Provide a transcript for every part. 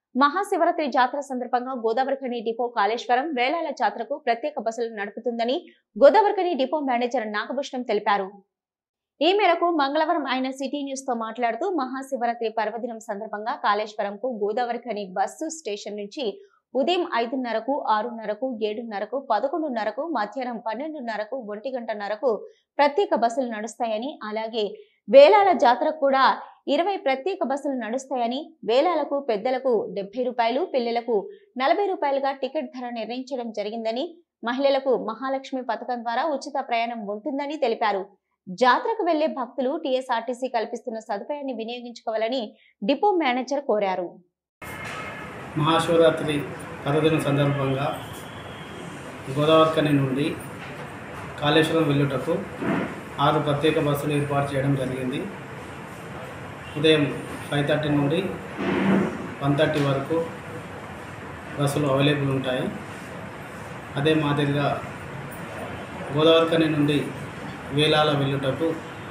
మహాశివరాత్రి జాతర సందర్భంగా గోదావరిఖని డిపో కాళేశ్వరం వేలాల జాతరకు ప్రత్యేక బస్సులు నడుపుతుందని గోదావరిఖని డిపో మేనేజర్ నాగభూషణం తెలిపారు. ఈ మేరకు మంగళవారం ఆయన సిటీ న్యూస్ తో మాట్లాడుతూ మహాశివరాత్రి పర్వదినం సందర్భంగా కాళేశ్వరంకు గోదావరిఖని బస్సు స్టేషన్ నుంచి ఉదయం 5:30కు, 6:30కు, 7:30కు, 11:30కు, మధ్యాహ్నం 12:30కు, 1:30కు ప్రత్యేక బస్సులు నడుస్తాయని, అలాగే వేలాల జాతరకు కూడా 20 ప్రత్యేక బస్సులు నడుస్తాయని, వేలాలకు పెద్దలకు 70 రూపాయలు, పిల్లలకు 40 రూపాయలుగా టికెట్ ధర నిర్ణయించడం జరిగిందని, మహిళలకు మహాలక్ష్మి పథకం ద్వారా ఉచిత ప్రయాణం ఉంటుందని తెలిపారు. జాతరకు వెళ్లే భక్తులు టీఎస్ఆర్టీసీ కల్పిస్తున్న సదుపాయాన్ని వినియోగించుకోవాలని డిపో మేనేజర్ కోరారు. మహాశివరాత్రి పర్వదినం సందర్భంగా గోదావరిఖని నుండి కాళేశ్వరం వెళ్ళుటకు 6 ప్రత్యేక బస్సులు ఏర్పాటు చేయడం జరిగింది. ఉదయం 5:30 నుండి 1:30 వరకు బస్సులు అవైలబుల్ ఉంటాయి. అదే మాదిరిగా గోదావరిఖని నుండి వేలాల వెళ్ళుటకు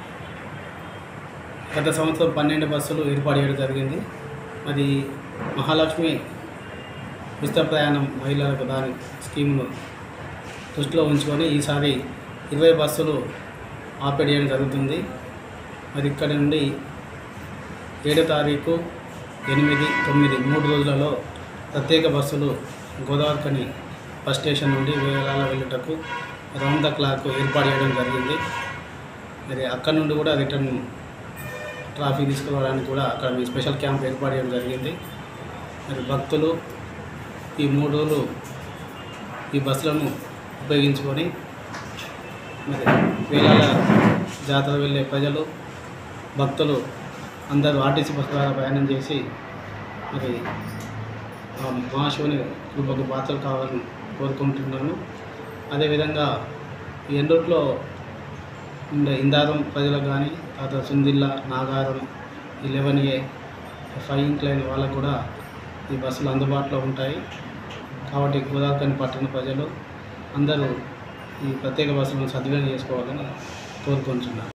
గత సంవత్సరం 12 బస్సులు ఏర్పాటు చేయడం జరిగింది. అది మహాలక్ష్మి ఉచిత ప్రయాణం మహిళలకు దాని స్కీమ్ను దృష్టిలో ఉంచుకొని ఈసారి 20 బస్సులు ఆపరేట్ చేయడం జరుగుతుంది. మరి ఇక్కడ నుండి 7 తారీఖు, 8, 9 3 రోజులలో ప్రత్యేక బస్సులు గోదావరిఖని బస్ స్టేషన్ నుండి వేలాల వెళ్ళుటకు రౌండ్ ద క్లాక్ ఏర్పాటు చేయడం జరిగింది. మరి అక్కడ నుండి కూడా రిటర్న్ ట్రాఫిక్ తీసుకురావడానికి కూడా అక్కడ స్పెషల్ క్యాంప్ ఏర్పాటు చేయడం జరిగింది. మరి భక్తులు ఈ 3 రోజులు ఈ బస్సులను ఉపయోగించుకొని మరి వేలాల జాతర వెళ్ళే ప్రజలు, భక్తులు అందరూ ఆర్టీసీ బస్సు ద్వారా ప్రయాణం చేసి మరి మహాశివుని కృపకు పాత్రలు కావాలని కోరుకుంటున్నాను. అదేవిధంగా ఈ ఎండూట్లో ఉండే ఇందారం ప్రజలకు కానీ, తర్వాత సుందిల్ల, నాగారం, 11A, 5 ఇంక్లైన్ వాళ్ళకు కూడా ఈ బస్సులు అందుబాటులో ఉంటాయి. కాబట్టి గోదావరిఖని పట్టణ ప్రజలు అందరూ ఈ ప్రత్యేక బస్సులను సద్వినియోగం చేసుకోవాలని కోరుకుంటున్నాను.